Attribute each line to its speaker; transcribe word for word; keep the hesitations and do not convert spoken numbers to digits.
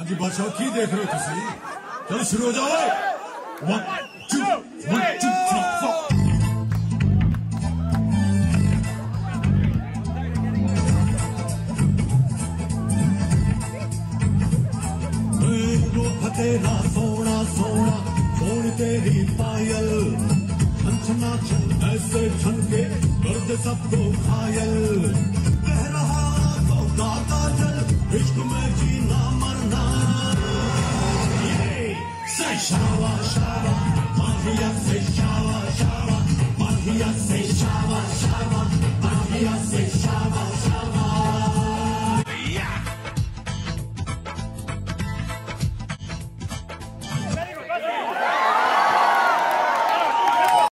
Speaker 1: हाँ जी बादशाह की देख रहे हो तुसी? चलो शुरू हो जाओ। One two one two three four. तेरा सोना सोना सोन तेरी पायल छन छन ऐसे छन के कर दे सबको घायल। कह रहा तो गाता चल इश्क में जीना मरना। Say shawa shawa Maria say shawa shawa Maria say shawa shawa Maria say